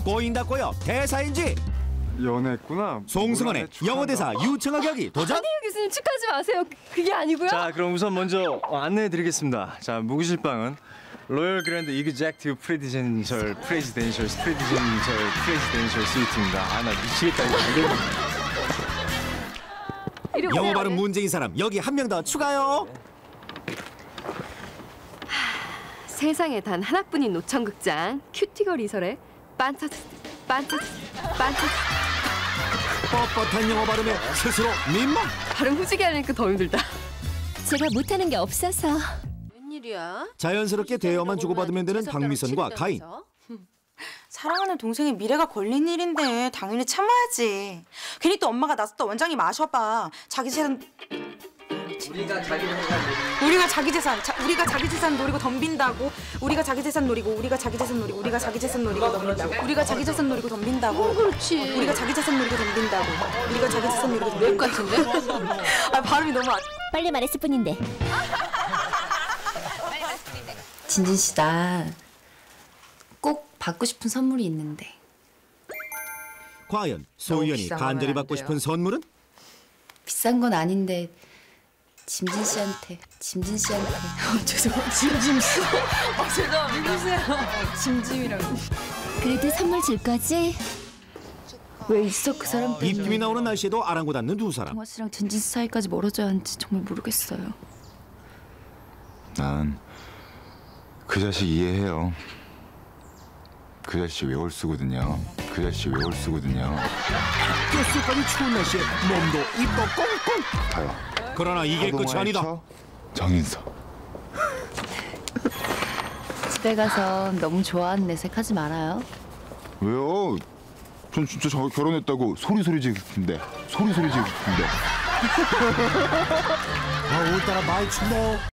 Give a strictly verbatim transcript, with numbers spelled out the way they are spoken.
꼬인다 꼬여 대사인지. 연애했구나. 송승헌의 영어 대사 유창하게 하기 도전. 한희유 교수님 축하하지 마세요. 그게 아니고요. 자, 그럼 우선 먼저 안내해드리겠습니다. 자, 무기실방은 로열 그랜드 이그젝티브 프레지덴셜 프레지덴셜 프레지덴셜 프레지덴셜 스위트입니다. 아, 나 미치겠다 이거. 영어 발음 문제인 사람 여기 한 명 더 추가요. 세상에 단 하나뿐인 노천극장 큐티걸 이설의 반타스 반타스 반타스. 뻣뻣한 영어 발음에 스스로 민망. 발음 후지게 하니까 더 힘들다. 제가 못하는 게 없어서. 웬일이야? 자연스럽게 대여만 주고받으면 되는 박미선과 가인. 사랑하는 동생의 미래가 걸린 일인데 당연히 참아야지. 괜히 또 엄마가 나서 또 원장님 아셔봐. 자기 재산 우리가 자기 재산 우리가 자기 재산 자, 우리가 자기 재산 노리고 덤빈다고. 우리가 자기 재산 노리고 우리가 자기 재산 노리고 우리가 자기 재산 노리고 덤빈다고. 우리가 자기 재산 노리고 덤빈다고. 어, 그렇지. 우리가 자기 재산 노리고 덤빈다고. 우리가 자기 재산 노리고 덤빈다고. 랩 같은데? 아, 발음이 너무 안... 빨리 말했을 뿐인데. 진진 씨, 나 꼭 받고 싶은 선물이 있는데. 과연 소희연이 간절히 받고 싶은 선물은? 비싼 건 아닌데 짐진 씨한테, 짐진 씨한테. 어, 죄송합니다. 짐짐 씨. 아, 죄송합니다. 누구세요? 짐짐이라고. 그래도 선물 줄 거지? 왜 있어 그 사람 때문에. 입김이 나오는 날씨에도 아랑곳않는 두 사람. 동화 씨랑 진진 씨 사이까지 멀어져야 하는지 정말 모르겠어요. 난 그 자식 이해해요. 그 자식 외골수거든요. 그 자식 외골수거든요. 뼛속까지 추운 날씨에 몸도 입도 꽁꽁. 가요. 그러나 이게 끝이 아니다. 정인서. 집에 가서 너무 좋아하는 내색하지 말아요. 왜요? 전 진짜 저 결혼했다고 소리 소리 지르는데 소리 소리 지르는데. 아, 오늘따라 많이 춥네요.